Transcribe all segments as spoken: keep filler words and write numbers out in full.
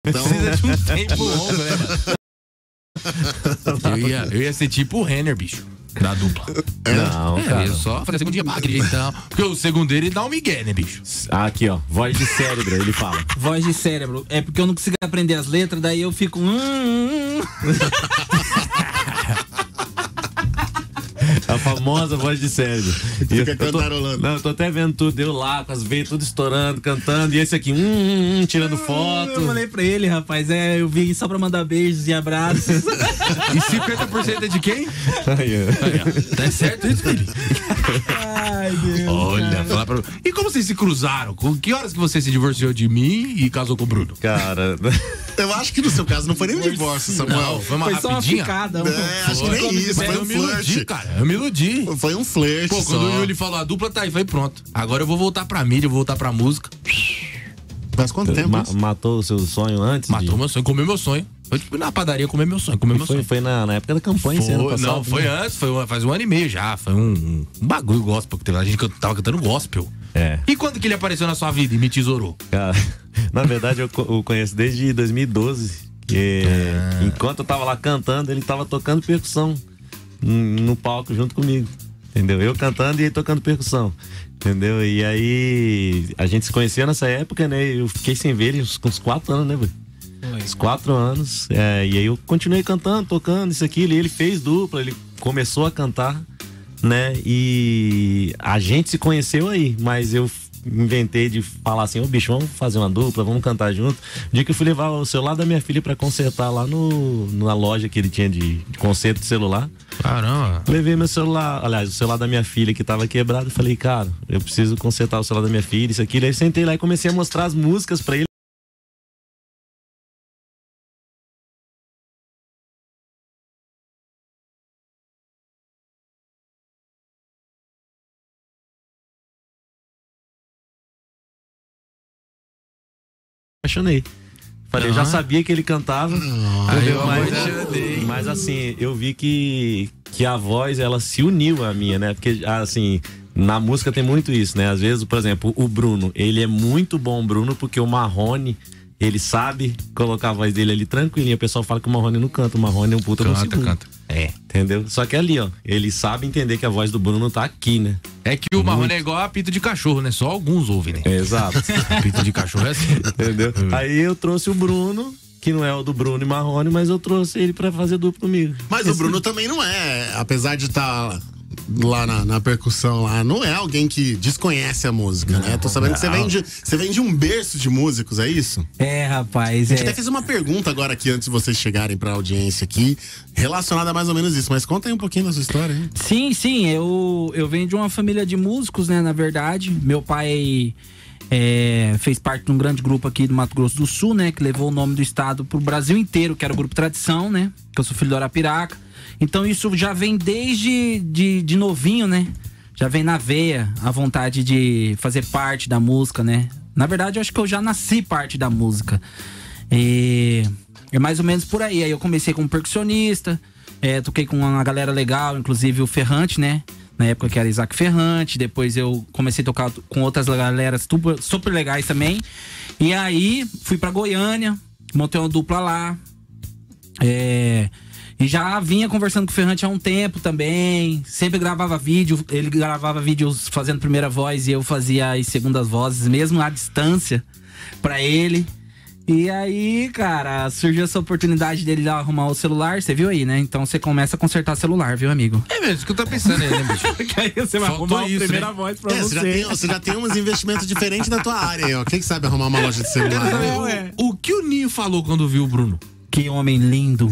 Então... Precisa de um tempo longo, né, mano? Eu ia, eu ia ser tipo o Renner, bicho, da dupla. Não, é, cara. eu só fazer a segundinha pra então. Porque o segundo ele dá um migué, né, bicho? Aqui, ó, voz de cérebro, ele fala. Voz de cérebro. É porque eu não consigo aprender as letras, daí eu fico. Hum, hum. A famosa voz de cérebro. Fica cantarolando. Não, eu tô até vendo tudo, eu lá, com as veias tudo estourando, cantando, e esse aqui, hum, hum, hum, tirando foto. Eu falei pra ele, rapaz, é, eu vim só pra mandar beijos e abraços. E cinquenta por cento é de quem? Aí, ó. Aí, ó. Tá certo isso, filho? Ai, Deus. Olha, cara. falar pra... E como vocês se cruzaram? Com que horas que você se divorciou de mim e casou com o Bruno? Cara, Eu acho que no seu caso não foi nem um divórcio, Samuel. Foi uma Foi só uma rapidinha? ficada. É, acho que nem isso, foi eu um me iludi, flerte. cara. Eu me iludi. Foi um flerte Pô, só. quando o Yuli falou a dupla tá aí, foi pronto. Agora eu vou voltar pra mídia, eu vou voltar pra música. Faz quanto tempo ma- isso? matou o seu sonho antes? Matou de... meu sonho, comeu meu sonho. Foi tipo na padaria comer meu sonho, comer meu Foi, sonho. foi na, na época da campanha, esse ano Foi, passado. não, foi né? antes, foi uma- faz um ano e meio já. Foi um, um bagulho gospel que teve. A gente can- tava cantando gospel. É. E quando que ele apareceu na sua vida e me tesourou? Cara, na verdade eu, co- eu conheço desde dois mil e doze. Que, Ah. Enquanto eu tava lá cantando, ele tava tocando percussão n- no palco junto comigo. Entendeu? Eu cantando e ele tocando percussão. Entendeu? E aí a gente se conhecia nessa época, né? Eu fiquei sem ver ele uns, uns quatro anos, né, velho? Uns quatro anos. É, e aí eu continuei cantando, tocando isso aqui. Ele, ele fez dupla, ele começou a cantar, né? E a gente se conheceu aí, mas eu inventei de falar assim, ô bicho, vamos fazer uma dupla, vamos cantar junto. O dia que eu fui levar o celular da minha filha pra consertar lá no, na loja que ele tinha de, de conserto de celular. Caramba. Levei meu celular, aliás, o celular da minha filha que tava quebrado. Falei, cara, eu preciso consertar o celular da minha filha, isso aqui. Aí sentei lá e comecei a mostrar as músicas pra ele. Apaixonei. Falei, eu já Ah. sabia que ele cantava. Aí entendeu? eu mas, apaixonei. mas assim, eu vi que, que a voz, ela se uniu à minha, né? Porque, assim, na música tem muito isso, né? Às vezes, por exemplo, o Bruno, ele é muito bom, Bruno, porque o Marrone, ele sabe colocar a voz dele ali tranquilinho. O pessoal fala que o Marrone não canta, o Marrone é um puta no Canta, segundo. canta. É. Entendeu? Só que ali, ó, ele sabe entender que a voz do Bruno tá aqui, né? É que o Marrone é igual a apito de cachorro, né? Só alguns ouvem, né? Exato. Apito de cachorro é assim. Entendeu? Aí eu trouxe o Bruno, que não é o do Bruno e Marrone, mas eu trouxe ele pra fazer duplo comigo. Mas o Bruno também não é, apesar de estar lá na, na percussão lá, não é alguém que desconhece a música, né? Tô sabendo que você vem, de, você vem de um berço de músicos, é isso? É, rapaz, A gente até é. fez uma pergunta agora aqui antes de vocês chegarem pra audiência aqui, relacionada a mais ou menos isso, mas conta aí um pouquinho da sua história, hein? Sim, sim, eu, eu venho de uma família de músicos, né, na verdade. Meu pai é, fez parte de um grande grupo aqui do Mato Grosso do Sul, né, que levou o nome do estado pro Brasil inteiro, que era o Grupo Tradição, né, que eu sou filho do Arapiraca. Então isso já vem desde de, de novinho, né, já vem na veia a vontade de fazer parte da música, né. Na verdade, eu acho que eu já nasci parte da música. E é mais ou menos por aí. Aí eu comecei como percussionista, é, toquei com uma galera legal, inclusive o Ferrante, né? Na época que era Isaac Ferrante. Depois eu comecei a tocar com outras galeras super, super legais também. E aí fui pra Goiânia, montei uma dupla lá. É, e já vinha conversando com o Ferrante há um tempo também. Sempre gravava vídeo. Ele gravava vídeos fazendo primeira voz e eu fazia as segundas vozes, mesmo à distância, pra ele. E aí, cara, surgiu essa oportunidade dele arrumar o celular, você viu aí, né? Então você começa a consertar celular, viu, amigo? É mesmo, isso que eu tô pensando aí, né, bicho? Que aí você vai Faltou arrumar isso, a primeira né? voz pra É, você já, tem, você já tem uns investimentos diferentes na tua área aí, ó. Quem que sabe arrumar uma loja de celular? Quero saber né? o- é. o, que o Ninho falou quando viu o Bruno? Que homem lindo.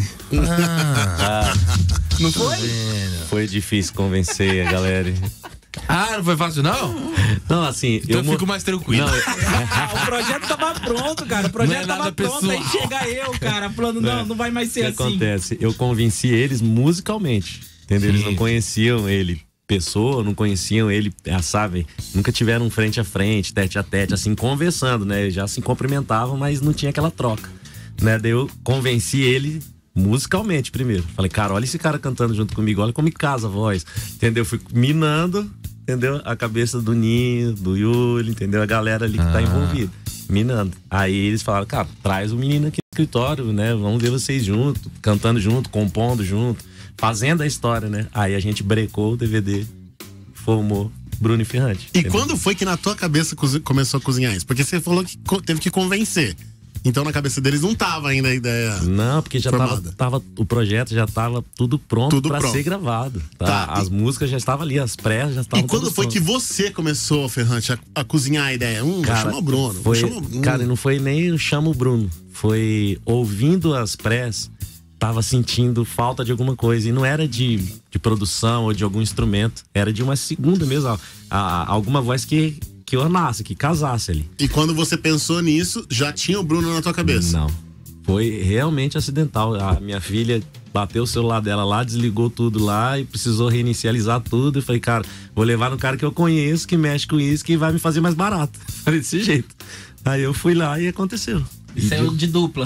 Não foi? Foi difícil convencer a galera. Ah, não foi fácil, não? Não, assim, Então eu mo- fico mais tranquilo. Não, Ah, o projeto tava pronto, cara. O projeto Não é nada tava pronto. pessoal. Aí chega eu, cara, falando, não, não vai mais o ser que assim. acontece? Eu convenci eles musicalmente, entendeu? Eles Sim. não conheciam ele pessoa, não conheciam ele, ah, sabe? Nunca tiveram frente a frente, tete a tete, assim, conversando, né? Já se cumprimentavam, mas não tinha aquela troca, né? Daí eu convenci ele musicalmente primeiro. Falei, cara, olha esse cara cantando junto comigo, olha como casa a voz, entendeu? Fui minando, entendeu? A cabeça do Ninho, do Yuli, entendeu? A galera ali que tá Ah. envolvida, minando. Aí eles falaram, cara, traz o menino aqui. escritório, né? Vamos ver vocês juntos, cantando junto, compondo junto, fazendo a história, né? Aí a gente brecou o D V D, formou Bruno e Ferrante. E entendeu? quando foi que na tua cabeça cozi- começou a cozinhar isso? Porque você falou que co- teve que convencer. Então na cabeça deles não tava ainda a ideia. Não, porque já tava, formada. tava. O projeto já tava tudo pronto Tudo pra pronto. ser gravado. Tá? Tá, As e- músicas já estavam ali, as pré já estavam E quando todas foi que prontas. você começou, Ferrante, a, a cozinhar a ideia? Hum, Cara, chama o Bruno. Foi, chama o Bruno. cara, não foi nem o chama o Bruno. Foi ouvindo as prés, tava sentindo falta de alguma coisa. E não era de, de produção ou de algum instrumento. Era de uma segunda mesmo. A, a- alguma voz que, que ornasse, que casasse ali. E quando você pensou nisso, já tinha o Bruno na tua cabeça? Não. Foi realmente acidental. A minha filha bateu o celular dela lá, desligou tudo lá e precisou reinicializar tudo. Eu falei, cara, vou levar no cara que eu conheço, que mexe com isso, que vai me fazer mais barato. Falei, desse jeito. Aí eu fui lá e aconteceu. E saiu de dupla.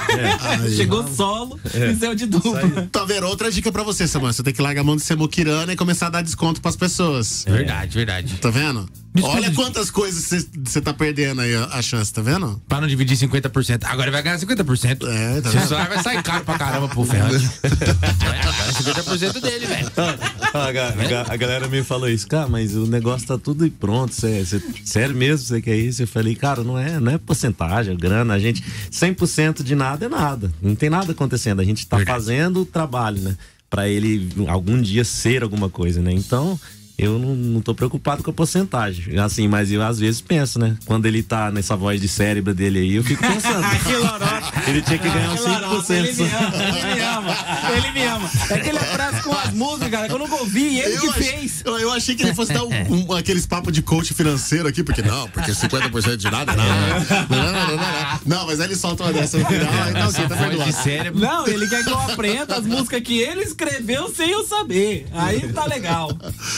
Aí. Chegou solo e saiu de dupla. Tá vendo? Outra dica pra você, Samuel. Você tem que largar a mão de ser moquirana e começar a dar desconto pras pessoas. Verdade, verdade. Tá vendo? Desconto Olha de- quantas coisas você tá perdendo aí a, a chance, tá vendo? Pra não dividir cinquenta por cento. Agora ele vai ganhar cinquenta por cento. É, tá Esse vendo? celular vai sair caro pra caramba pro Ferrante. É, agora é cinquenta por cento dele, velho. A, ga- a galera me falou isso, cara, mas o negócio tá tudo pronto. Cê, cê- sério mesmo você quer isso? Eu falei, cara, não é, não é porcentagem, é grana. A gente, cem por cento de nada é nada. Não tem nada acontecendo. A gente tá Verdade. fazendo o trabalho, né? Pra ele algum dia ser alguma coisa, né? Então, eu não, não tô preocupado com a porcentagem. Assim, mas eu às vezes penso, né? Quando ele tá nessa voz de cérebro dele aí, eu fico pensando. Que lorota. Ele tinha que ganhar uns Que cinco por lorota. cento Ele só. me ama, ele me ama. Ele me ama. É que ele abraça com as músicas, cara, que eu nunca ouvi. Ele que ach- fez. eu, eu achei que ele fosse dar um, um- aqueles papos de coach financeiro aqui, porque não, porque cinquenta por cento de nada, não. Não, não, não, não. Não, mas aí ele solta uma dessa no final, então assim, tá Voz perdoado. de cérebro. Não, ele quer que eu aprenda as músicas que ele escreveu sem eu saber. Aí tá legal.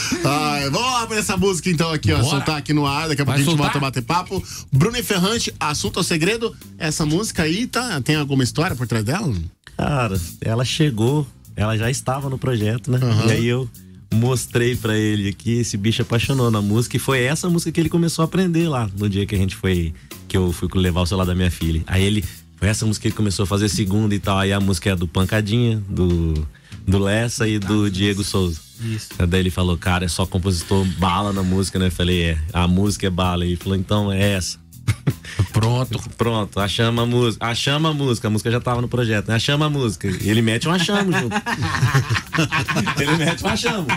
Ai, vamos lá pra essa música então aqui, ó. Bora. Soltar aqui no ar, daqui a pouco Vai a gente soltar? volta a bater papo. Bruno e Ferrante, assunto ou segredo? Essa música aí tá, tem alguma história por trás dela? Cara, ela chegou, ela já estava no projeto, né? Uhum. E aí eu mostrei pra ele aqui, esse bicho apaixonou na música. E foi essa música que ele começou a aprender lá, no dia que a gente foi, que eu fui levar o celular da minha filha. Aí ele, foi essa música que ele começou a fazer segunda e tal. Aí a música é do Pancadinha, do, do Lessa e do Diego Souza. Isso. Daí ele falou, cara, é só compositor bala na música, né? Eu falei, é, a música é bala. E ele falou, então é essa. Pronto. Pronto, achamos a música. Achamos a música. A música já tava no projeto, né? Achamos a música. E ele mete um achamos junto. Ele mete um achamos.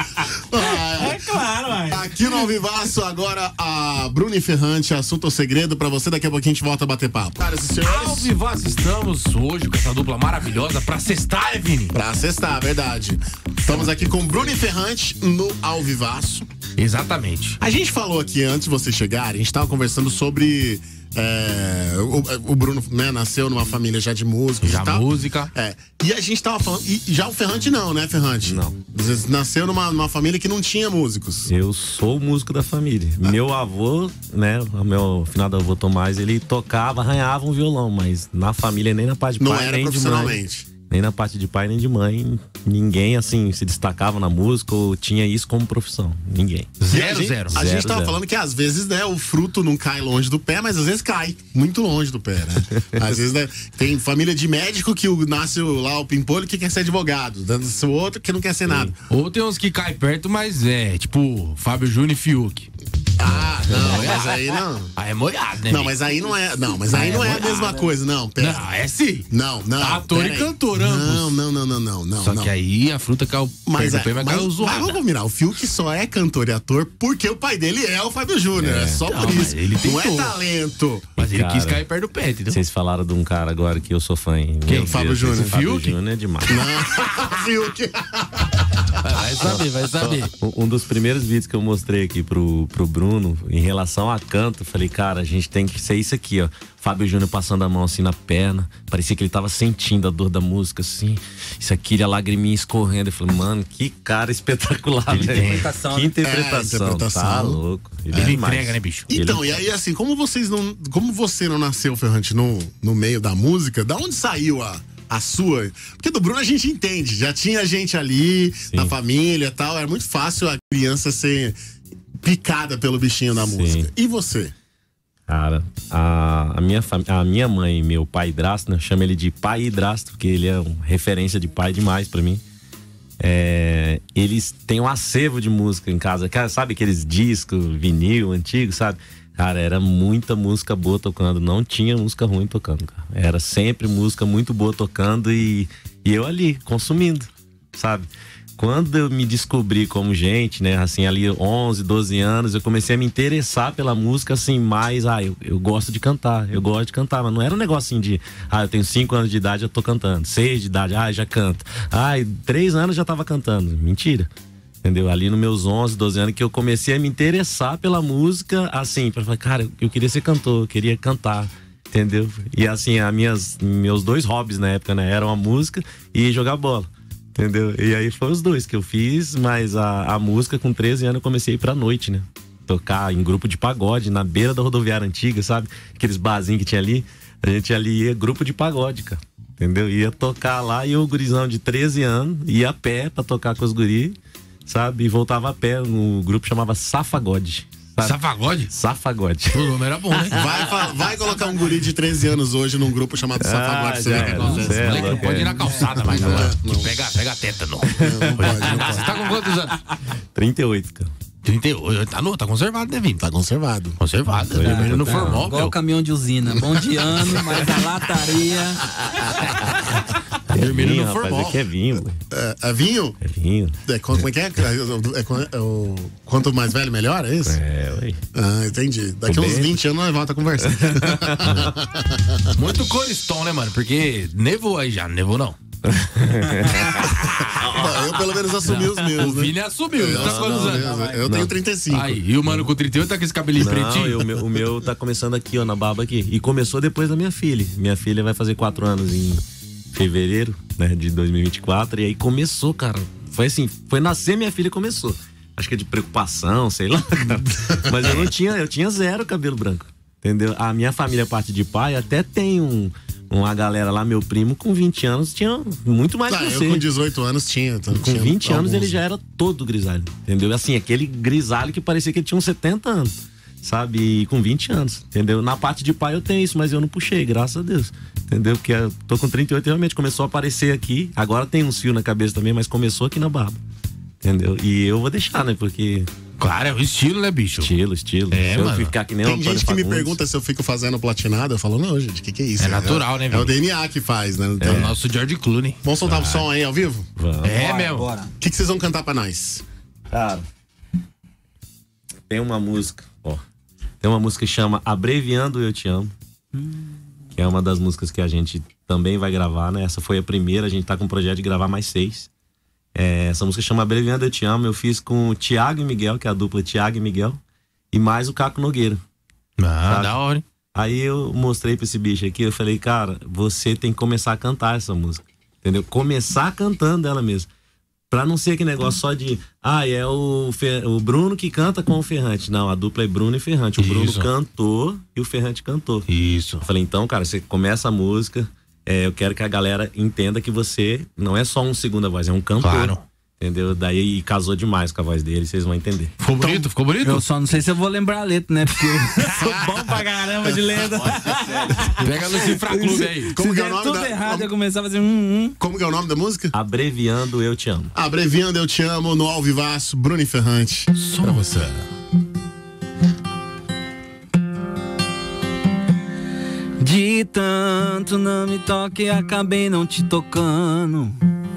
Ah, É claro, ué. aqui no Alvivaço, agora a Bruno e Ferrante, assunto ou segredo pra você. Daqui a pouquinho a gente volta a bater papo. Caras e Ao senhores, vivaço estamos hoje com essa dupla maravilhosa pra sextar, né, Vini? pra sextar, verdade. Estamos aqui com Bruno e Ferrante no Alvivaço. Exatamente. A gente falou aqui antes de vocês chegarem, a gente tava conversando sobre. é, o, o Bruno, né, nasceu numa família já de músicos Já e tal. música. É. E a gente tava falando. E já o Ferrante não, né, Ferrante? Não. Você nasceu numa, numa família que não tinha músicos. Eu sou o músico da família. Meu avô, né? O meu finado avô Tomás, ele tocava, arranhava um violão, mas na família, nem na parte de Não pai, era nem de mãe. profissionalmente. Nem na parte de pai, nem de mãe. Ninguém, assim, se destacava na música ou tinha isso como profissão. Ninguém. E a Zero, gente, zero. A Zero, gente tava zero. falando que às vezes, né, o fruto não cai longe do pé, mas às vezes cai muito longe do pé, né? Às vezes, né, tem família de médico que o, nasce o- lá o pimpolho que quer ser advogado, dando o outro que não quer ser nada. Ou tem uns que caem perto, mas é, tipo, Fábio Júnior e Fiuk. Ah, não, mas aí não. Aí é molhado, né? Não, Vini? mas aí não é. Não, mas aí Ah, é não é a molhado, mesma né? coisa, não. Pera. Não, é sim. Não, não. Ator pera e aí. cantor, ambos. Não, não, não, não, não, não. Só não. que aí a fruta caiu Mas, perto é, do pé, vai mas, cair mas zoada. vamos combinar, o Fiuk só é cantor e ator porque o pai dele é o Fábio Júnior. É, só Não, por mas isso. ele não é tentou. talento. Mas ele Cara, quis cair perto do pé, entendeu? Vocês falaram de um cara agora que eu sou fã, hein? Quem? Meu Fábio Deus, Júnior. esse Fábio Fiuk? Júnior é demais. Não, Fiuk. Vai saber, vai saber. Um um dos primeiros vídeos que eu mostrei aqui pro, pro Bruno, em relação a canto, eu falei, cara, a gente tem que ser isso aqui, ó. Fábio Júnior passando a mão assim na perna, parecia que ele tava sentindo a dor da música, assim. Isso aqui, a lagriminha escorrendo. Eu falei, mano, que cara espetacular, Ele velho. tem. Interpretação, Que né? interpretação, É, interpretação. tá louco. Ele é demais. entrega, né, bicho? Então, e aí, assim, como vocês não. Como você não nasceu, Ferrante, no, no meio da música, da onde saiu a. A sua. Porque do Bruno a gente entende. Já tinha gente ali, na família e tal. Era muito fácil a criança ser picada pelo bichinho da Sim. música. E você? Cara, a, a, minha, a minha mãe e meu pai Hidrasto, né? Chama ele de pai Hidrasto, porque ele é uma referência de pai demais pra mim. É, eles têm um acervo de música em casa. Cara, sabe aqueles discos, vinil antigos, sabe? Cara, era muita música boa tocando. Não tinha música ruim tocando, cara. Era sempre música muito boa tocando e, e eu ali, consumindo, sabe? Quando eu me descobri como gente, né, assim, ali onze, doze anos, eu comecei a me interessar pela música, assim, mais, ah, eu, eu gosto de cantar, eu gosto de cantar, mas não era um negocinho de, ah, eu tenho cinco anos de idade, eu tô cantando, seis de idade, ah, já canto, ah, três anos já tava cantando, mentira, entendeu? Ali nos meus onze, doze anos que eu comecei a me interessar pela música, assim, pra falar, cara, eu queria ser cantor, eu queria cantar, entendeu? E assim, as minhas, meus dois hobbies na época, né, eram a música e jogar bola. Entendeu? E aí foi os dois que eu fiz, mas a, a música com treze anos eu comecei a ir pra noite, né? Tocar em grupo de pagode, na beira da rodoviária antiga, sabe? Aqueles barzinhos que tinha ali. A gente ali ia grupo de pagode, cara. Entendeu? Ia tocar lá e o gurizão de treze anos ia a pé pra tocar com os guris, sabe? E voltava a pé. O grupo chamava Safagode. Sabe? Safagode? Safagode. O nome era bom, né? Vai, vai colocar um guri de treze anos hoje num grupo chamado ah, Safagode. Você é, não, acontece. é, moleque, não pode ir na calçada mais, não. Não, Que não. pega, pega a teta, não. Não pode, não Você pode. tá com quantos anos? trinta e oito, cara. trinta e oito. Tá, no, tá conservado, né, Vini? Tá conservado. Conservado. Dormindo no formol, Igual meu. caminhão de usina. Bom de ano, mas a lataria. É Dormindo vinho, no rapaz, formol. aqui é vinho. Pô. É, é vinho? É vinho. É, como é que é? É, é, é o, quanto mais velho, melhor, é isso? É, ué. Ah, entendi. Daqui Tô uns bem. vinte anos nós volta a conversar. Muito Coriston, né, mano? Porque nevou aí já, não nevou não. Eu pelo menos assumi os meus, O né? Vini assumiu. Ele tá Não, quantos não, anos? eu eu tenho trinta e cinco. Aí, e o mano com trinta e oito tá com esse cabelinho Não, pretinho? eu- o, meu, o meu tá começando aqui, ó, na barba aqui. E começou depois da minha filha. Minha filha vai fazer quatro anos em fevereiro, né, de dois mil e vinte e quatro. E aí começou, cara. Foi assim, foi nascer minha filha e começou. Acho que é de preocupação, sei lá, cara. Mas eu não tinha, eu tinha zero cabelo branco. Entendeu? A minha família, parte de pai, até tem um, uma galera lá, meu primo, com vinte anos, tinha muito mais Ah, que eu você. com dezoito anos tinha. então Com tinha vinte anos alguns. ele já era todo grisalho, entendeu? Assim, aquele grisalho que parecia que ele tinha uns setenta anos, sabe? E com vinte anos, entendeu? Na parte de pai eu tenho isso, mas eu não puxei, graças a Deus, entendeu? Porque eu tô com trinta e oito e realmente começou a aparecer aqui, agora tem uns fios na cabeça também, mas começou aqui na barba, entendeu? E eu vou deixar, né? Porque Claro, é o estilo, né, bicho? estilo, estilo. É, Se eu mano. ficar que nem Tem o Antônio gente que me Fagundes. pergunta se eu fico fazendo platinado. Eu falo, não, gente, o que, que é isso? É natural, né, É velho? o D N A que faz, né? Não É tem- o nosso George Clooney. Vamos soltar o som aí ao vivo? Vamos. É Bora, mesmo. bora. O que, que vocês vão cantar pra nós? Cara, tem uma música, ó. Tem uma música que chama Abreviando Eu Te Amo. Que é uma das músicas que a gente também vai gravar, né? Essa foi a primeira, a gente tá com um projeto de gravar mais seis. É, essa música chama Abreviando Eu Te Amo. Eu fiz com o Thiago e Miguel, que é a dupla Thiago e Miguel. E mais o Caco Nogueira. Ah, Sabe? da hora, hein? Aí eu mostrei pra esse bicho aqui, eu falei, cara, você tem que começar a cantar essa música. Entendeu? Começar cantando ela mesmo. Pra não ser aquele negócio só de, ah, é o, Fer- o Bruno que canta com o Ferrante. Não, a dupla é Bruno e Ferrante. O Bruno Isso. cantou e o Ferrante cantou. Isso. Eu falei, então, cara, você começa a música, é, eu quero que a galera entenda que você não é só um segunda voz, é um cantor. Claro. Entendeu? Daí casou demais com a voz dele, vocês vão entender. Ficou bonito? Ficou bonito? Eu só não sei se eu vou lembrar a letra, né? Porque eu sou bom pra caramba de lenda. Pega no Cifra Clube aí. Como Se que é o der nome tudo da... errado, eu começar a fazer um, um. Como que é o nome da música? Abreviando Eu Te Amo. Abreviando Eu Te Amo, no Alvivaço, Bruno e Ferrante. Pra você. De tanto não me toque, acabei não te tocando.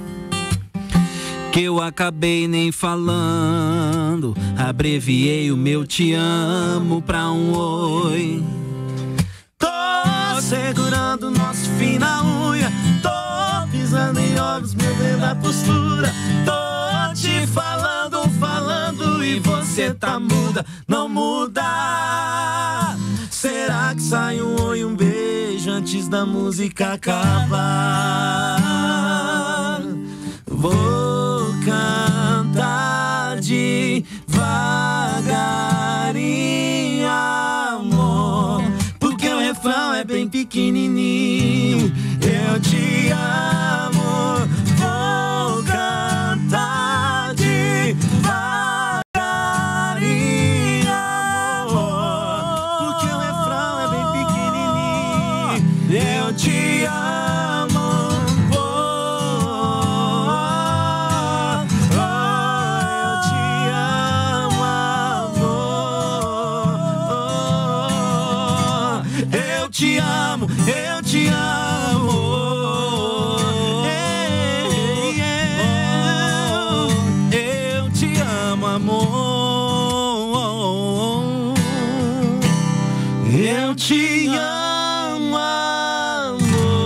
Que eu acabei nem falando. Abreviei o meu te amo pra um oi. Tô segurando nosso fim na unha. Tô pisando em ovos, movendo a postura. Tô te falando, falando e você tá muda. Não muda. Será que sai um oi, um beijo antes da música acabar? Vou cantar devagarinho, amor, porque o refrão é bem pequenininho. Eu te amo. Vou cantar devagarinho, amor, porque o refrão te amo, amor.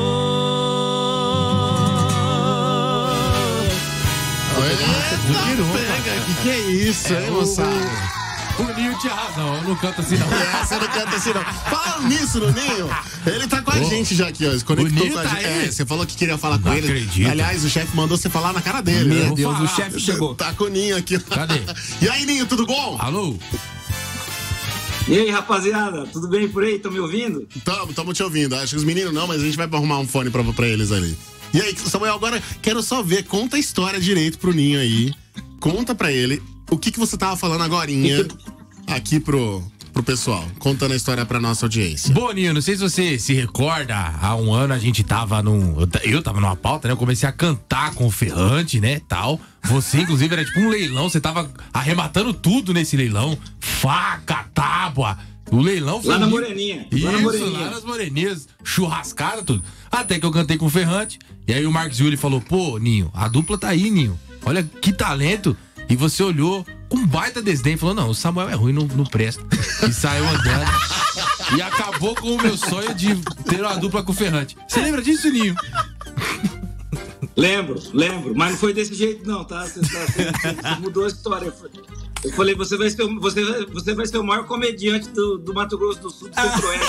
Pega, que que é isso, hein, moçada? O Ninho tinha razão, eu não canto assim não. É, você não canta assim não. Falando nisso no Ninho, ele tá com a Oh. gente já aqui, ó. Se conectou Ninho com a tá gente. aí. É, você falou que queria falar com Não ele. acredito. Aliás, o chefe mandou você falar na cara dele, Meu né? Deus, falar. o chefe chegou. Tá com o Ninho aqui. Cadê? E aí, Ninho, tudo bom? Alô? E aí, rapaziada, tudo bem por aí? Estão me ouvindo? Tamo, tamo te ouvindo. Acho que os meninos não, mas a gente vai arrumar um fone pra, pra eles ali. E aí, Samuel, agora quero só ver, conta a história direito pro Ninho aí. Conta pra ele o que que você tava falando agorinha aqui pro, pro pessoal, contando a história pra nossa audiência. Boninho, não sei se você se recorda, há um ano a gente tava num. Eu, eu tava numa pauta, né? Eu comecei a cantar com o Ferrante, né? Tal. Você, inclusive, era tipo um leilão, você tava arrematando tudo nesse leilão. Faca, tábua. O leilão foi. Lá na Moreninha. Isso, Lá na Moreninha. lá nas Moreninhas, churrascada, tudo. Até que eu cantei com o Ferrante. E aí o Marcos Júlio falou: pô, Ninho, a dupla tá aí, Ninho. Olha que talento. E você olhou com baita desdém e falou: não, o Samuel é ruim, não, não presta. E saiu andando. E acabou com o meu sonho de ter uma dupla com o Ferrante. Você lembra disso, Ninho? Lembro, lembro, mas não foi desse jeito não, tá? Você, tá- você- você mudou a história. Eu falei, você vai ser, o- você, vai- você vai ser o maior comediante do, do Mato Grosso do Sul, do Centro-Oeste.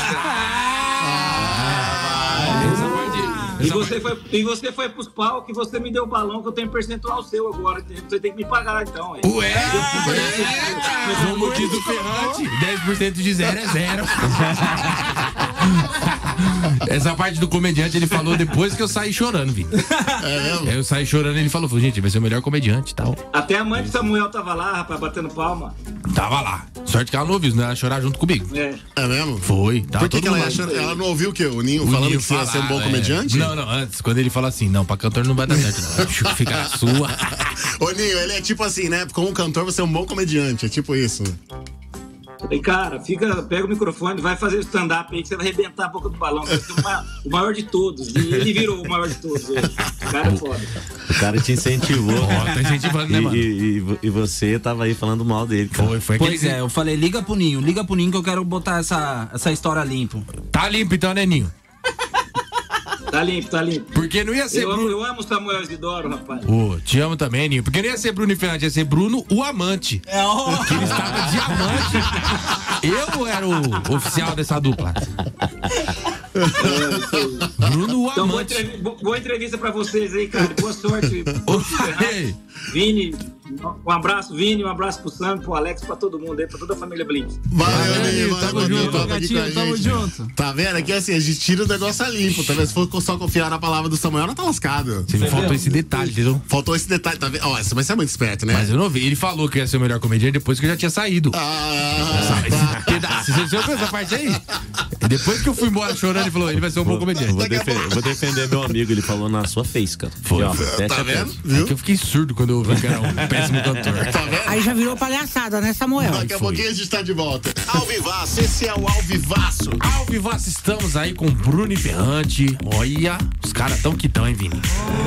Essa parte- E essa você, foi, e você foi pros palcos e você me deu o balão que eu tenho percentual seu agora. Você tem que me pagar então. Hein? Ué, ué, como diz o Ferrante, dez por cento de zero é zero. Essa parte do comediante ele falou depois que eu saí chorando, vi. É mesmo? Aí eu saí chorando e ele falou: gente, vai ser o melhor comediante e tal. Até a mãe de Samuel tava lá, rapaz, batendo palma. Tava lá. Sorte que ela não ouviu, senão ela ia chorar junto comigo. É. É mesmo? Foi. Tava Por que, todo que ela, mundo ia chorar? lá. Ela não ouviu o quê? O Ninho O falando Ninho que você ia ser um bom falar, é. comediante? Não, não, antes, quando ele fala assim, não, pra cantor não vai dar certo, não. Deixa eu ficar na sua. Ô, Ninho, ele é tipo assim, né? Como cantor, você é um bom comediante. É tipo isso. Falei, cara, fica, pega o microfone, vai fazer o stand-up aí que você vai arrebentar a boca do balão. Você é o maior, o maior de todos. E ele virou o maior de todos. Hoje. O cara é foda. O cara te incentivou. Ó, tá incentivando, né, E, mano? e, e- e você tava aí falando mal dele, cara. Foi, foi Pois aquele- é, eu falei, liga pro Ninho, liga pro Ninho que eu quero botar essa, essa história limpo. Tá limpo então, né, Ninho? Tá limpo, tá limpo. Porque não ia ser Eu amo, Bruno. eu amo o Samuel Isidoro, rapaz. Ô, te amo também, Ninho. Porque não ia ser Bruno e Fernandes, ia ser Bruno o amante. É, ó. Que ele estava diamante. Eu era o oficial dessa dupla. Bruno o Então, boa, amante. entrev- bo- boa entrevista pra vocês aí, cara. Boa sorte. Ei. Vini, um abraço, Vini, um abraço pro Sam, pro Alex, pra todo mundo aí, pra toda a família Blitz. Valeu, Valeu, Ninho. tamo Valeu, junto, tava aqui gatinho, com a tamo gente. junto. Tá vendo? Aqui assim, a gente tira o negócio a limpo, tá vendo? Se for só confiar na palavra do Samuel, não tá lascado. Você me faltou esse detalhe, entendeu? Faltou esse detalhe, tá vendo? Ó, mas você é muito esperto, né? Mas eu não vi. Ele falou que ia ser o melhor comediante depois que eu já tinha saído. Ah, Sabe? Esse pedaço. Você você ouviu essa parte aí? E depois que eu fui embora chorando, ele falou: ele vai ser um bom Eu comediante. vou, defe- eu vou defender meu amigo, ele falou na sua face, cara. Foi. Ó, teste tá a vendo? teste. É Viu? que eu fiquei surdo quando eu ouvi que era um péssimo cantor. Tá vendo? Aí já virou palhaçada, né, Samuel? Daqui a pouquinho a gente tá de volta. Alvivaço, esse é o Alvivaço. Ao vivaço, estamos aí com Bruno e Ferrante. Olha, os caras tão que tão, hein, Vini?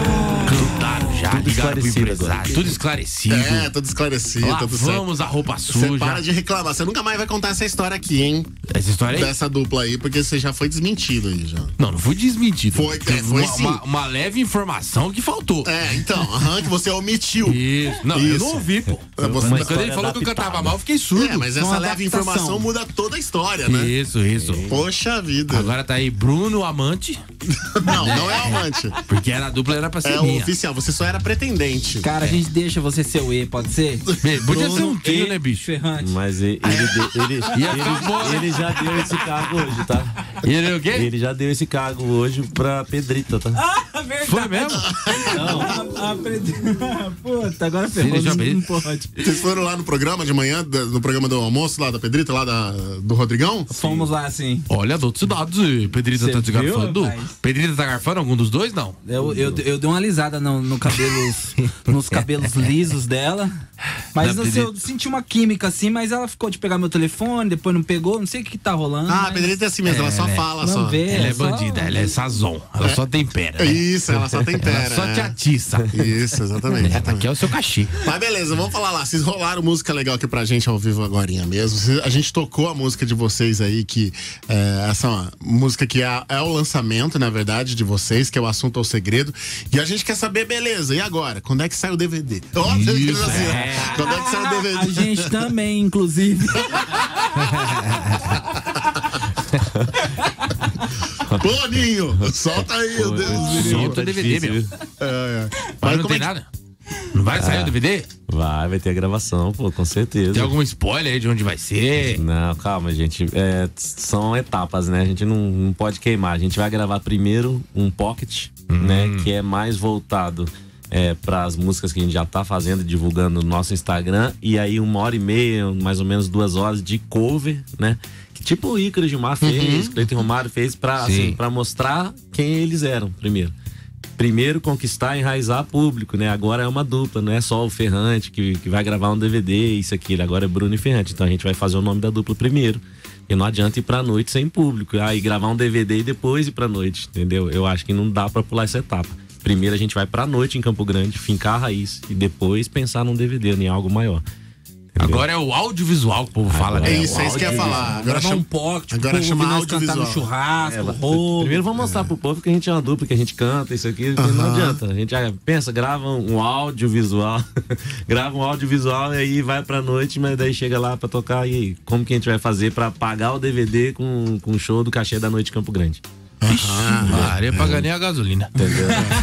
Cantaram já, Tudo ligaram pro esclarecido empresário. agora. Tudo esclarecido. É, tudo esclarecido, tudo certo. Lavamos a roupa Você suja. para de reclamar, você nunca mais vai contar essa história aqui, hein? Essa história aí? Dessa dupla aí, porque você já foi desmentido aí já. Não, não foi desmentido. Foi, é, Teve foi uma, sim. Uma, uma leve informação que faltou. É, então, aham, que você omitiu. Isso. Não, eu Isso. não ouvi, pô. É, você- Mas quando ele falou que eu cantava mal, eu fiquei surdo. É, mas essa Uma leve adaptação. informação muda toda a história, né? Isso, isso. Poxa vida. Agora tá aí Bruno, amante, Não, não é amante. porque era a dupla, era pra ser É o minha. oficial, você só era pretendente. Cara, a gente deixa você ser o E, pode ser? Bem, Podia ser um Bruno trio, e né, bicho? Ferrante. Mas ele, ele, deu- ele, Ia ficar bom, né? ele, ele já deu esse cargo hoje, tá? E ele o quê? Ele já deu esse cargo hoje pra Pedrita, tá? Ah, verdade. Foi mesmo? A, a, pre- Puta, agora ferrou. Ele já Não, fez. não pode. Vocês foram lá no programa de manhã, da- no programa do almoço lá da Pedrita, lá da, do Rodrigão? Fomos lá, assim. Olha, dou outros dados. eh, Pedrita Cê tá desgarfando. viu, rapaz? Pedrita tá garfando algum dos dois? Não. Eu, eu, eu dei uma alisada no, no cabelos, nos cabelos lisos dela. Mas Da assim, eu Pedrita. senti uma química assim, mas ela ficou de pegar meu telefone, depois não pegou, não sei o que, que tá rolando. Ah, a mas- Pedrita é assim mesmo, ela só É, fala Vamos só. ver. Ela é só- bandida, ela é sazon. Ela só tempera. Né? Isso, ela só tempera. Ela só é. te atiça. Isso, exatamente. exatamente. Aqui é o seu cachê. Mas beleza, vamos falar lá. Vocês rolaram música legal aqui pra gente ao vivo agorinha mesmo. Cês- A gente tocou a música de vocês aí, que é essa ó, música que é, é o lançamento, na verdade, de vocês, que é o Assunto ao Segredo. E a gente quer saber, beleza, e agora? Quando é que sai o D V D? Óbvio que Isso, assim, é. Quando é que sai o D V D? A gente também, inclusive. Pô, Ninho, solta aí, meu Deus. menino. Solta o D V D, meu. Difícil. É, é. Mas Mas não como tem é que... nada? Não vai sair o D V D? Vai, vai ter a gravação, pô, com certeza. Tem algum spoiler aí de onde vai ser? Não, calma, gente. É, são etapas, né? A gente não, não pode queimar. A gente vai gravar primeiro um pocket, né? Que é mais voltado é, para as músicas que a gente já tá fazendo, divulgando no nosso Instagram. E aí uma hora e meia, mais ou menos duas horas de cover, né? Que tipo o Ícaro Gilmar fez, Cleiton Romário fez pra, Sim. assim, pra mostrar quem eles eram primeiro. Primeiro conquistar e enraizar público, né? Agora é uma dupla, não é só o Ferrante que, que vai gravar um D V D, isso aqui. Agora é Bruno e Ferrante. Então a gente vai fazer o nome da dupla primeiro. E não adianta ir pra noite sem público. Aí gravar um D V D e depois ir pra noite, entendeu? Eu acho que não dá pra pular essa etapa. Primeiro a gente vai pra noite em Campo Grande, fincar a raiz e depois pensar num D V D, em algo maior. Entendeu? Agora é o audiovisual que o povo fala, É né? isso, é isso que eu ia falar. Agora Gravar chama, um pocket, agora povo chama ouvir nós cantar audiovisual. no churrasco, É, rolo. primeiro vamos mostrar pro povo que a gente é uma dupla, que a gente canta, isso aqui, que não adianta. A gente já pensa, grava um audiovisual, grava um audiovisual e aí vai pra noite, mas daí chega lá pra tocar e aí, como que a gente vai fazer pra pagar o D V D com, com o show do cachê da noite em Campo Grande? Maria paga nem a gasolina. Entendeu?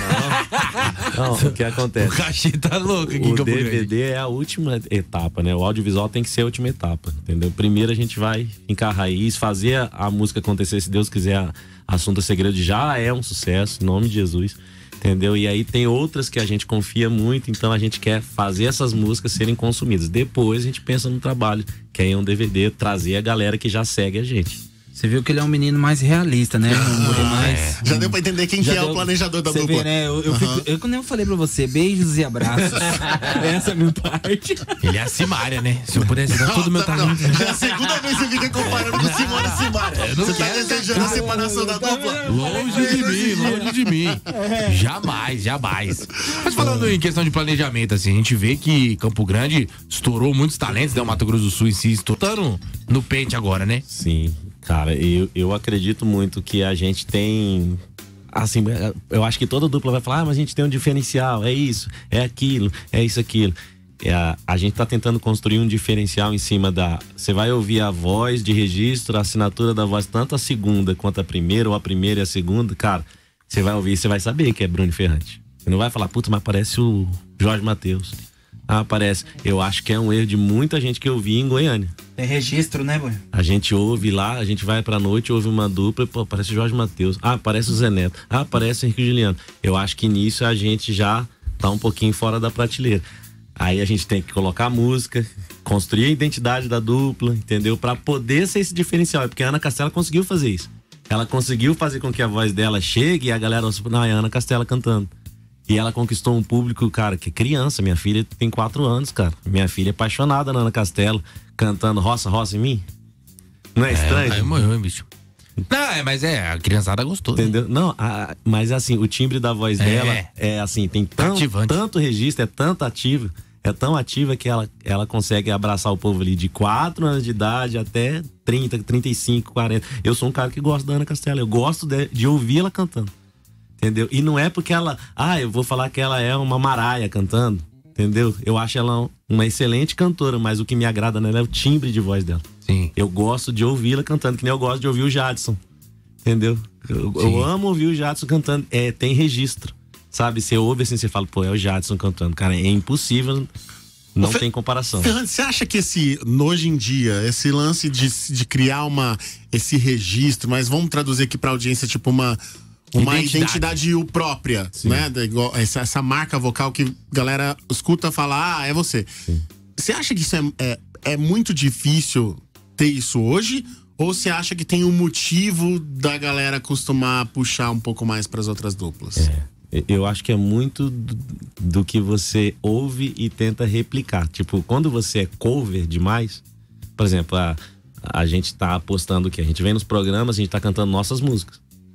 Não, o que O acontece? cachê tá louco aqui em O Campo D V Grande. D é a última etapa, né? O audiovisual tem que ser a última etapa, entendeu? Primeiro a gente vai fincar a raiz, fazer a, a música acontecer, se Deus quiser. A Assunto Segredo já é um sucesso, em nome de Jesus, entendeu? E aí tem outras que a gente confia muito, então a gente quer fazer essas músicas serem consumidas. Depois a gente pensa no trabalho, que aí é um D V D, trazer a galera que já segue a gente. Você viu que ele é um menino mais realista, né? Um mais... Já deu pra entender quem que é deu- o planejador da Você dupla. vê, né? Eu, eu, fico, eu, como eu falei pra você, beijos e abraços. Essa é a minha parte. Ele é a Simária, né? Se eu pudesse dar todo o meu Não, não. talento. Já é a segunda vez que você fica comparando com Simone e Simária. Você tá desejando a separação da dupla? Longe de mim, longe de mim. Jamais, jamais. Mas falando em questão de planejamento, assim, a gente vê que Campo Grande estourou muitos talentos, né? O Mato Grosso do Sul em si estourando no pente agora, né? Sim, cara, eu, eu acredito muito que a gente tem. Assim, eu acho que toda dupla vai falar, ah, mas a gente tem um diferencial, é isso, é aquilo, é isso, aquilo. É, a, a gente tá tentando construir um diferencial em cima da. Você vai ouvir a voz de registro, a assinatura da voz, tanto a segunda quanto a primeira, ou a primeira e a segunda, cara, você vai ouvir e você vai saber que é Bruno Ferrante. Você não vai falar, putz, mas parece o Jorge Mateus. Ah, parece. Eu acho que é um erro de muita gente que eu vi em Goiânia. Tem registro, né, boy? A gente ouve lá, a gente vai pra noite, ouve uma dupla, pô, parece o Jorge Mateus. Ah, parece o Zé Neto. Ah, parece o Henrique Juliano. Eu acho que nisso a gente já tá um pouquinho fora da prateleira. Aí a gente tem que colocar a música, construir a identidade da dupla, entendeu? Pra poder ser esse diferencial. Porque a Ana Castela conseguiu fazer isso. Ela conseguiu fazer com que a voz dela chegue e a galera, não, é a Ana Castela cantando. E ela conquistou um público, cara, que é criança. Minha filha tem quatro anos, cara. Minha filha é apaixonada na Ana Castela, cantando Roça, Roça em mim. Não é, estranho? Aí morreu, hein, bicho? Não, é, mas é, a criançada gostou. né? Entendeu? Não, a- mas assim, o timbre da voz É. dela é assim, tem tão, Cativante. tanto registro, é tanto ativo, é tão ativa que ela, ela consegue abraçar o povo ali de quatro anos de idade até trinta, trinta e cinco, quarenta. Eu sou um cara que gosta da Ana Castela, eu gosto de, de ouvir ela cantando. Entendeu? E não é porque ela, ah, eu vou falar que ela é uma Maraia cantando, entendeu? Eu acho ela uma excelente cantora, mas o que me agrada nela é o timbre de voz dela. Sim. Eu gosto de ouvi-la cantando, que nem eu gosto de ouvir o Jadson. Entendeu? Eu, eu amo ouvir o Jadson cantando. É, tem registro. Sabe? Você ouve assim, você fala, pô, é o Jadson cantando. Cara, é impossível. Não Fe- tem comparação. Fernando, você acha que esse, hoje em dia, esse lance de, de criar uma, esse registro, mas vamos traduzir aqui pra audiência, tipo uma, uma Identidade. identidade própria, né? Da- igual essa, essa marca vocal que a galera escuta falar, ah, é você. Você acha que isso é, é, é muito difícil ter isso hoje? Ou você acha que tem um motivo da galera costumar puxar um pouco mais pras outras duplas? Eu acho que é muito do, do que você ouve e tenta replicar. Tipo, quando você é cover demais, por exemplo, a, a gente tá apostando que a gente vem nos programas, a gente tá cantando nossas músicas.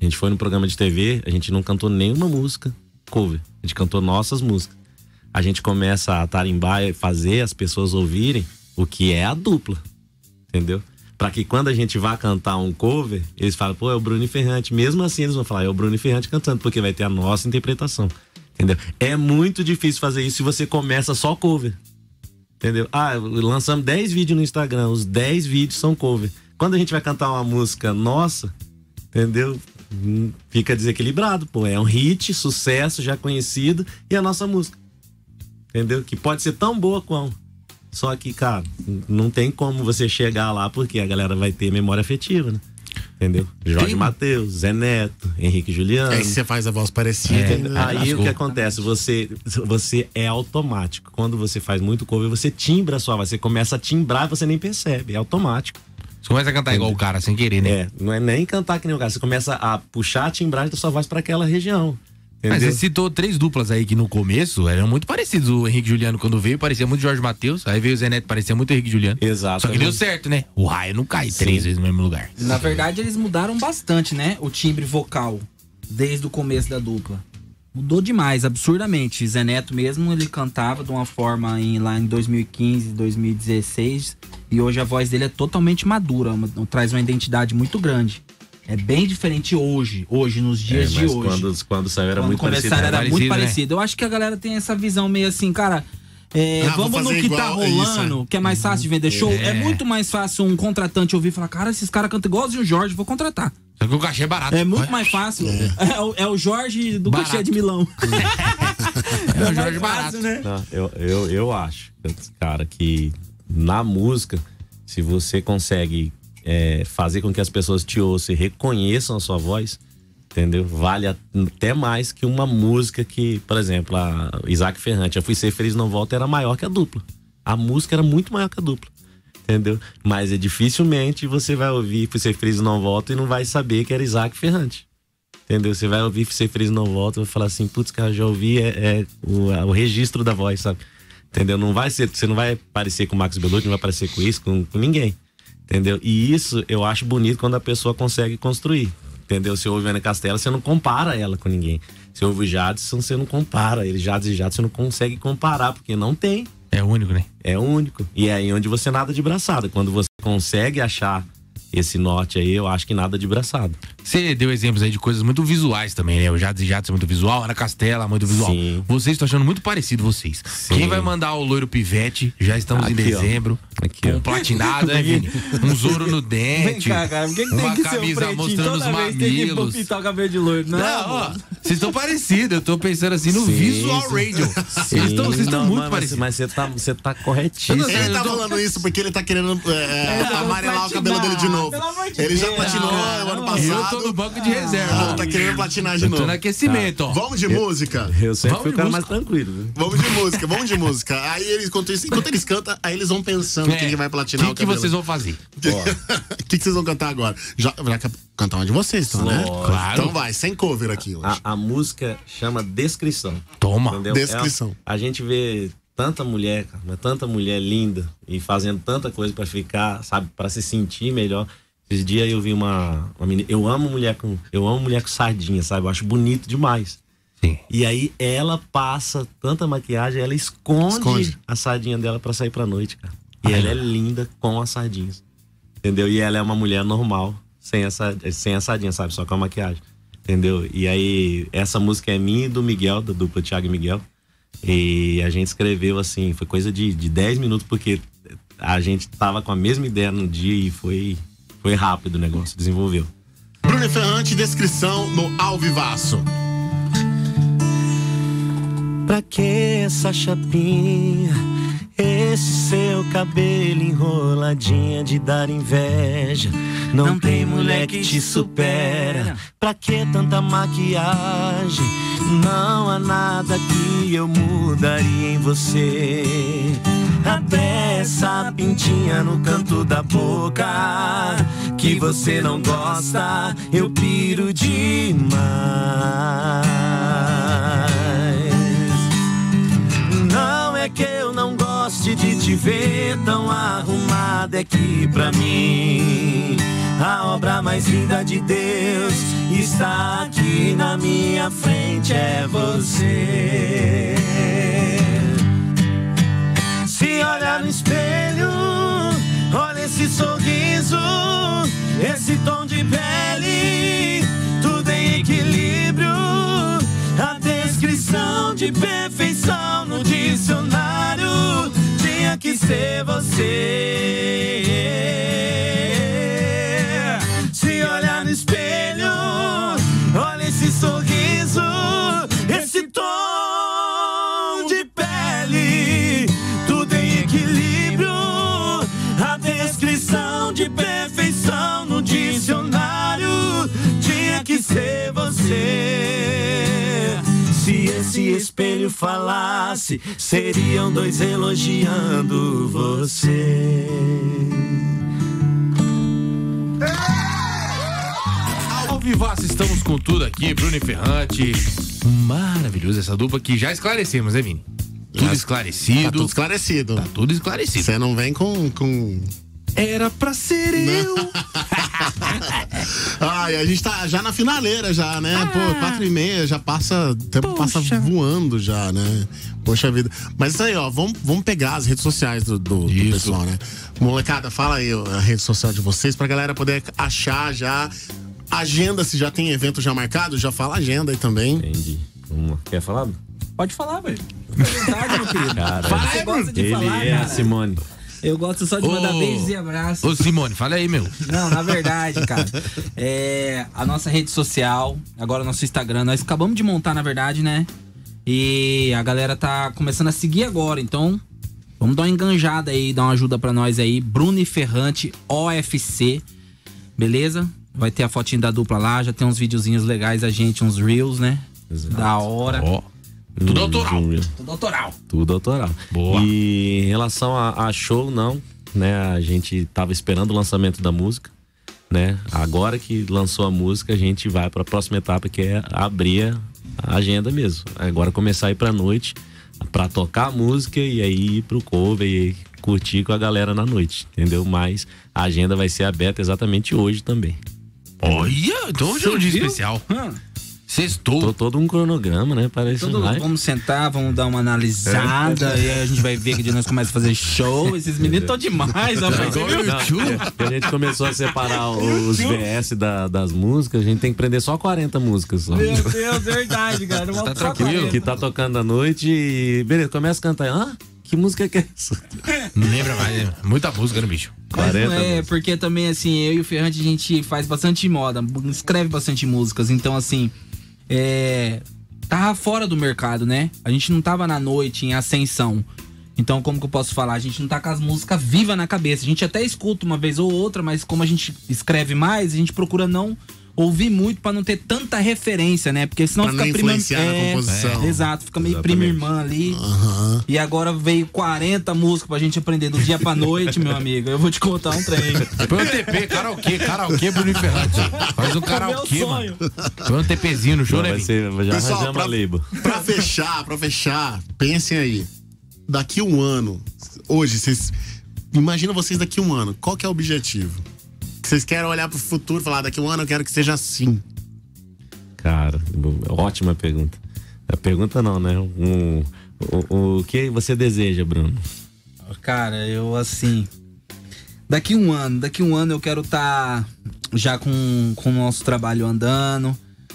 A gente foi no programa de T V, a gente não cantou nenhuma música cover. A gente cantou nossas músicas. A gente começa a tarimbar e fazer as pessoas ouvirem o que é a dupla. Entendeu? Pra que quando a gente vá cantar um cover, eles falam, pô, é o Bruno Ferrante. Mesmo assim, eles vão falar, é o Bruno Ferrante cantando, porque vai ter a nossa interpretação. Entendeu? É muito difícil fazer isso se você começa só cover. Entendeu? Ah, lançamos dez vídeos no Instagram, os dez vídeos são cover. Quando a gente vai cantar uma música nossa, entendeu? Fica desequilibrado, pô. É um hit, sucesso, já conhecido, e a nossa música. Entendeu? Que pode ser tão boa quanto. Só que, cara, não tem como você chegar lá, porque a galera vai ter memória afetiva, né? Entendeu? Jorge tem... Mateus, Zé Neto, Henrique Juliano. Aí você faz a voz parecida. É, aí o que acontece? Você, você é automático. Quando você faz muito cover, você timbra a sua voz. Você começa a timbrar e você nem percebe. É automático. Você começa a cantar igual o cara, sem querer, né? É, não é nem cantar que nem o cara. Você começa a puxar a timbragem da sua voz para aquela região. Entendeu? Mas você citou três duplas aí que no começo eram muito parecidos. O Henrique Juliano, quando veio, parecia muito Jorge Mateus. Aí veio o Zé Neto, parecia muito Henrique Juliano. Exato. Só que deu certo, né? O raio não cai Sim. três vezes no mesmo lugar. Na verdade, eles mudaram bastante, né? O timbre vocal, desde o começo da dupla. Mudou demais, absurdamente. Zé Neto mesmo, ele cantava de uma forma em, lá em dois mil e quinze, dois mil e dezesseis. E hoje a voz dele é totalmente madura, uma, traz uma identidade muito grande. É bem diferente hoje, hoje, nos dias é, de hoje. Quando, quando saiu era quando muito parecido. Era parecido, muito né? parecido. Eu acho que a galera tem essa visão meio assim, cara. É, ah, vamos no que tá rolando, isso. que é mais fácil de vender show. É. é muito mais fácil um contratante ouvir e falar, cara, esses caras cantam igualzinho o Jorge, vou contratar. Só que o cachê é barato. É muito mais fácil. É, é, o, é o Jorge do barato. Cachê de Milão. É o Jorge barato, né? Não, eu, eu, eu acho, cara, que na música, se você consegue é, fazer com que as pessoas te ouçam e reconheçam a sua voz, entendeu? Vale até mais que uma música que, por exemplo, a Isaac Ferrante, Eu Fui Ser Feliz Não Volta, era maior que a dupla. A música era muito maior que a dupla, entendeu? Mas é dificilmente você vai ouvir Fui Ser Feliz Não Volta e não vai saber que era Isaac Ferrante, entendeu? Você vai ouvir Fui Ser Feliz Não Volta e vai falar assim, putz, cara, já ouvi, é, é o, é o registro da voz, sabe? Entendeu? Não vai ser, você não vai parecer com o Marcos Bellucci, não vai parecer com isso, com, com ninguém, entendeu? E isso eu acho bonito quando a pessoa consegue construir. Entendeu? Se ouve Ana Castela, você não compara ela com ninguém. Se ouve o Jadson, você não compara. Ele, Jadson e Jadson, você não consegue comparar, porque não tem. É único, né? É único. E é aí onde você nada de braçada. Quando você consegue achar esse norte aí, eu acho que nada de braçado. Você deu exemplos aí de coisas muito visuais também, né? O Jadson e Jadson é muito visual, Ana Castela muito visual. Sim. Vocês estão achando muito parecido, vocês. Sim. Quem vai mandar o Loiro Pivete? Já estamos aqui, em dezembro. Aqui, com um platinado, né, Vini? Um Zoro no dente. Vem cá, cara. Por que, que uma tem que camisa ser um mostrando os mamilos. Tem que pintar o cabelo de loiro, não, não ó. Vocês estão parecidos. Eu tô pensando assim no sim, Visual sim. Radio. Vocês estão muito mas, parecidos. Mas você tá, você tá corretíssimo. Ele tá falando isso porque ele tá querendo é, é, amarelar o cabelo dele de novo. Ele já platinou o ano passado. Eu tô no banco de reserva. Ah, tá querendo platinar de novo. Eu tô no aquecimento, ó. Vamos de eu, música? Eu sempre vamos fui o cara mais tranquilo. Viu? Vamos de música, vamos de música. Aí eles, enquanto, isso, enquanto eles cantam, aí eles vão pensando é. quem vai platinar que o cabelo. O que vocês vão fazer? O que, que vocês vão cantar agora? Já, já cantar uma de vocês, então, né? Claro. Então vai, sem cover aqui hoje. A, a música chama Descrição. Toma. Entendeu? Descrição. É, a gente vê tanta mulher, cara, tanta mulher linda e fazendo tanta coisa pra ficar, sabe, pra se sentir melhor. Esses dias eu vi uma, uma menina, eu amo mulher com, eu amo mulher com sardinha, sabe? Eu acho bonito demais. Sim. E aí ela passa tanta maquiagem, ela esconde, esconde. a sardinha dela pra sair pra noite, cara. E Ai, ela não. é linda com as sardinhas. Entendeu? E ela é uma mulher normal, sem essa, sem a sardinha, sabe? Só com a maquiagem. Entendeu? E aí, essa música é minha e do Miguel, da dupla Thiago e Miguel. E a gente escreveu assim, foi coisa de, de dez minutos, porque a gente tava com a mesma ideia no dia e foi, foi rápido o negócio, desenvolveu. Bruno Ferrante, Descrição no Ao Vivaço. Pra que essa chapinha? Esse seu cabelo enroladinha de dar inveja. Não, Não tem mulher que te supera. Pra que tanta maquiagem? Não há nada que eu mudaria em você. Até essa pintinha no canto da boca que você não gosta, eu piro demais. Não é que eu não goste de te ver tão arrumada, é que pra mim A obra mais linda de Deus está aqui na minha frente, é você. Se olhar no espelho, olha esse sorriso, esse tom de pele, tudo em equilíbrio. A descrição de perfeição no dicionário tinha que ser você. Se olhar no espelho, olha esse sorriso, esse tom de pele, tudo em equilíbrio. A descrição de perfeição no dicionário tinha que ser você. Se esse espelho falasse, seriam dois elogiando você. Ao vivaço, estamos com tudo aqui, Bruno e Ferrante. Maravilhoso essa dupla que já esclarecemos, né, Vini? Tudo Já esclarecido. Tá tudo esclarecido. Tá tudo esclarecido. Você não vem com... com... Era pra ser eu. Ai, a gente tá já na finaleira já, né? Ah, Pô, quatro e meia, já passa, o tempo passa voando já, né? Poxa vida. Mas isso aí, ó, vamos, vamos pegar as redes sociais do, do, do pessoal, né? Molecada, fala aí a rede social de vocês pra galera poder achar já. Agenda, se já tem evento já marcado, já fala agenda aí também. Entendi. Vamos lá. Quer falar? Pode falar, velho. Fica à vontade, meu querido. Cara, Fala, você gosta de ele falar, é cara. a Simone. Eu gosto só de mandar Ô, beijos e abraços. Ô, Simone, fala aí, meu. Não, na verdade, cara, é a nossa rede social, agora o nosso Instagram, nós acabamos de montar, na verdade, né? E a galera tá começando a seguir agora, então vamos dar uma enganjada aí, dar uma ajuda pra nós aí. Bruno e Ferrante O F C, beleza? Vai ter a fotinha da dupla lá, já tem uns videozinhos legais a gente, uns reels, né? Exato. Da hora. Ó, tudo autoral. Tudo autoral. Tudo autoral. Boa. E em relação a, a show, não, né? A gente tava esperando o lançamento da música, né? Agora que lançou a música, a gente vai pra próxima etapa, que é abrir a agenda mesmo. Agora começar a ir pra noite, pra tocar a música e aí ir pro cover e curtir com a galera na noite, entendeu? Mas a agenda vai ser aberta exatamente hoje também. Olha, então hoje é um dia viu? especial. Hum. Sextou. Tô todo um cronograma, né? Parece Tudo, mais. vamos sentar, vamos dar uma analisada e aí a gente vai ver que dia nós começamos a fazer show. Esses meninos estão demais, rapaz. Não, não, a gente começou a separar os V S da, das músicas, a gente tem que prender só quarenta músicas só. Meu Deus, verdade, cara. Tá tranquilo. Que tá tocando à noite e. Beleza, começa a cantar. Hã? Que música que é essa? Não lembra mais, né? Muita música, né, bicho? Mas não é, músicas. porque também, assim, eu e o Ferrante, a gente faz bastante moda, escreve bastante músicas, então, assim, é... tava fora do mercado, né? A gente não tava na noite, em ascensão. Então, como que eu posso falar? A gente não tá com as músicas vivas na cabeça. A gente até escuta uma vez ou outra, mas como a gente escreve mais, a gente procura não ouvir muito pra não ter tanta referência, né? Porque senão Pra fica não prima... influenciar na composição. É, exato, fica meio Exatamente. prima irmã ali. Aham. E agora veio quarenta músicas pra gente aprender do dia pra noite, meu amigo. Eu vou te contar um trem. Põe um T P, karaokê, karaokê, Bruno e Ferrante. Faz um karaokê, meu mano. sonho. Põe um TPzinho no show, Não, né, vai Vini? ser, já Pessoal, arranjamos pra, a label. pra fechar, pra fechar, pensem aí. Daqui um ano, hoje, vocês. Imagina vocês daqui um ano. Qual que é o objetivo? Vocês querem olhar pro futuro e falar, daqui um ano eu quero que seja assim. Cara, ótima pergunta. A pergunta não, né? Um, o, o que você deseja, Bruno? Cara, eu assim. Daqui um ano, daqui um ano eu quero estar já com, com o nosso trabalho andando.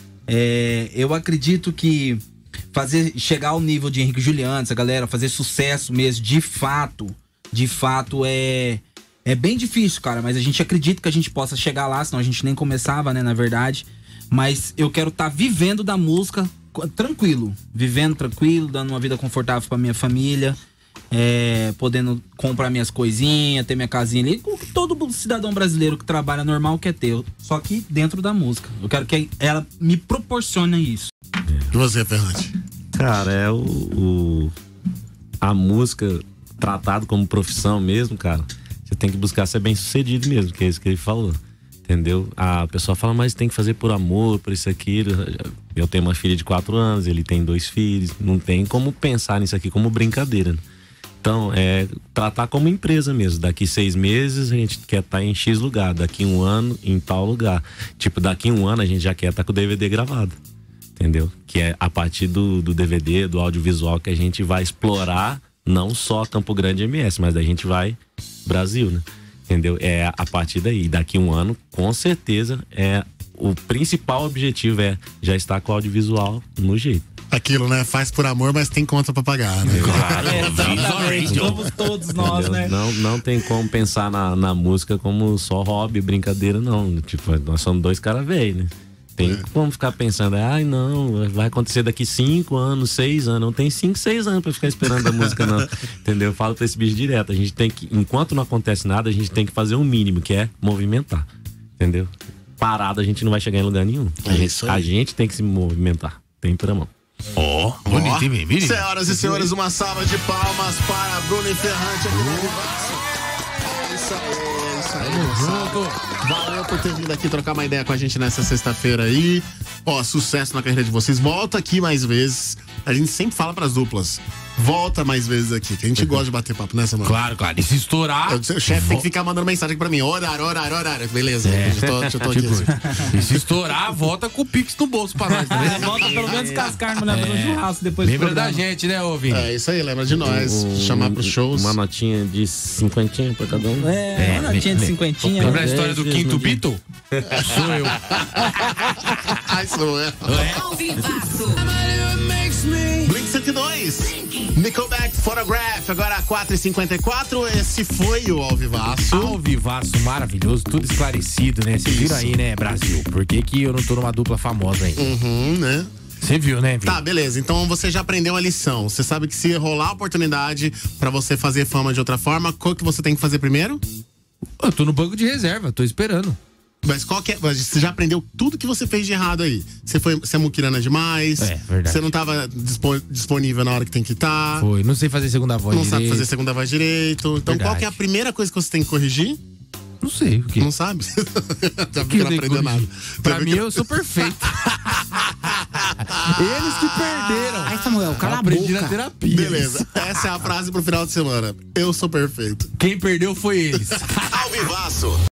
É, eu acredito que fazer chegar ao nível de Henrique Juliano, essa galera, fazer sucesso mesmo, de fato, de fato é. É bem difícil, cara, mas a gente acredita que a gente possa chegar lá, senão a gente nem começava, né, na verdade. Mas eu quero estar vivendo da música tranquilo, vivendo tranquilo, dando uma vida confortável pra minha família, é, podendo comprar minhas coisinhas, ter minha casinha ali, o que todo cidadão brasileiro que trabalha normal quer ter, só que dentro da música. Eu quero que ela me proporcione isso. E você, Ferrante? Cara, é o, o a música tratado como profissão mesmo, cara. Você tem que buscar ser bem sucedido mesmo, que é isso que ele falou. Entendeu? A pessoa fala, mas tem que fazer por amor, por isso, aquilo. Eu tenho uma filha de quatro anos, ele tem dois filhos. Não tem como pensar nisso aqui como brincadeira, né? Então, é tratar como empresa mesmo. Daqui seis meses a gente quer estar em X lugar, daqui um ano em tal lugar. Tipo, daqui um ano a gente já quer estar com o D V D gravado. Entendeu? Que é a partir do, do D V D, do audiovisual, que a gente vai explorar não só Campo Grande M S, mas a gente vai Brasil, né? Entendeu? É a partir daí. Daqui um ano, com certeza, é o principal objetivo é já estar com o audiovisual no jeito. Aquilo, né? Faz por amor, mas tem conta pra pagar, né? Claro, É, exatamente. Somos todos nós, né? Não, não tem como pensar na, na música como só hobby, brincadeira, não. Tipo, nós somos dois caras velhos, né? Tem é. como ficar pensando, ai não, vai acontecer daqui cinco anos, seis anos. Não tem cinco, seis anos pra ficar esperando a música, não. Entendeu? Eu falo pra esse bicho direto. A gente tem que, enquanto não acontece nada, a gente tem que fazer o um mínimo, que é movimentar. Entendeu? Parado a gente não vai chegar em lugar nenhum. A, é gente, isso aí. a gente tem que se movimentar. Tem pra mão. Ó, oh, bonito, hein, menino? Senhoras e senhores, uma salva de palmas para Bruno e Ferrante aqui no Vivaço. É isso aí, é isso aí. Junto. Valeu por ter vindo aqui trocar uma ideia com a gente nessa sexta-feira aí. Ó, sucesso na carreira de vocês. Volta aqui mais vezes. A gente sempre fala pras duplas. Volta mais vezes aqui, que a gente gosta de bater papo, né, Samuel? Claro, claro. E se estourar... O chefe tem que ficar mandando mensagem aqui pra mim. Horário, horário, horário. Beleza, É. já tô, já tô aqui. Tipo, Assim. e se estourar, volta com o Pix no bolso pra nós, tá vendo? Volta pelo menos cascar, não leva no churrasco depois Lembra do da programa. gente, né, ô Vini? É isso aí, lembra de nós. Um- Chamar pros shows. Uma notinha de cinquentinha pra cada um. É, uma notinha de lembra- cinquentinha. Lembra a É, história do vezes quinto no dia. Beatle? Sou eu. Ai, sou eu. Ao vivaço. Blink cento e dois. Nickelback Photograph. Agora quatro e cinquenta e quatro. Esse foi o Ao Vivaço. Ao vivaço, maravilhoso, tudo esclarecido, né? Vocês viram aí, né, Brasil? Por que que eu não tô numa dupla famosa ainda? Uhum, né? Você viu, né, Vini? Tá, beleza. Então você já aprendeu a lição. Você sabe que se rolar a oportunidade pra você fazer fama de outra forma, qual que você tem que fazer primeiro? Eu tô no banco de reserva, tô esperando. Mas qual que é? Mas você já aprendeu tudo que você fez de errado aí. Você foi, você é muquirana demais. É, verdade. Você não tava dispo- disponível na hora que tem que estar. Foi, não sei fazer segunda voz Não sabe direito. fazer segunda voz direito. Então Verdade. qual que é a primeira coisa que você tem que corrigir? Não sei o que. Não sabe? Já que vi que eu não tenho que aprendeu nada. corrigir? Pra Já vi mim, que- eu sou perfeito. Eles que perderam. Ai, Samuel, cala a Aprendi na boca. terapia. Beleza, essa é a frase pro final de semana. Eu sou perfeito. Quem perdeu foi eles. Ao Vivaço.